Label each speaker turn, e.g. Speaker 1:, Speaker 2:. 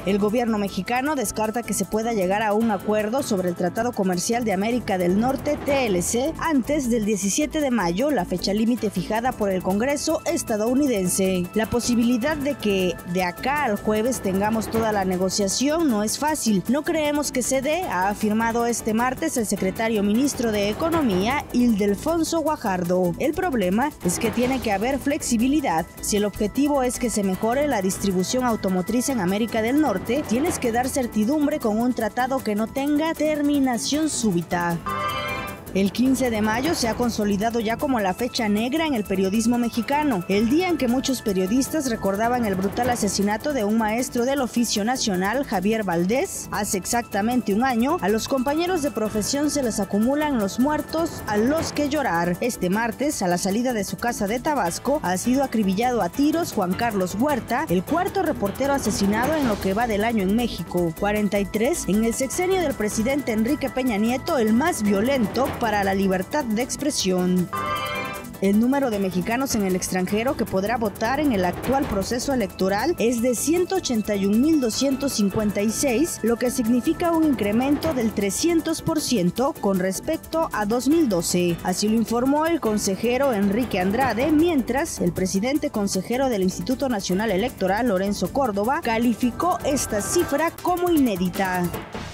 Speaker 1: El gobierno mexicano descarta que se pueda llegar a un acuerdo sobre el Tratado Comercial de América del Norte, TLC, antes del 17 de mayo, la fecha límite fijada por el Congreso estadounidense. La posibilidad de que de acá al jueves tengamos toda la negociación no es fácil. No creemos que se dé, ha afirmado este martes el secretario ministro de Economía, Ildefonso Guajardo. El problema es que tiene que haber flexibilidad. Si el objetivo es que se mejore la distribución automotriz en América del Norte, tienes que dar certidumbre con un tratado que no tenga terminación súbita. El 15 de mayo se ha consolidado ya como la fecha negra en el periodismo mexicano, el día en que muchos periodistas recordaban el brutal asesinato de un maestro del oficio nacional, Javier Valdés. Hace exactamente un año, a los compañeros de profesión se les acumulan los muertos a los que llorar. Este martes, a la salida de su casa de Tabasco, ha sido acribillado a tiros Juan Carlos Huerta, el cuarto reportero asesinado en lo que va del año en México. 43 en el sexenio del presidente Enrique Peña Nieto, el más violento para la libertad de expresión. El número de mexicanos en el extranjero que podrá votar en el actual proceso electoral es de 181,256, lo que significa un incremento del 300% con respecto a 2012. Así lo informó el consejero Enrique Andrade, mientras el presidente consejero del Instituto Nacional Electoral, Lorenzo Córdoba, calificó esta cifra como inédita.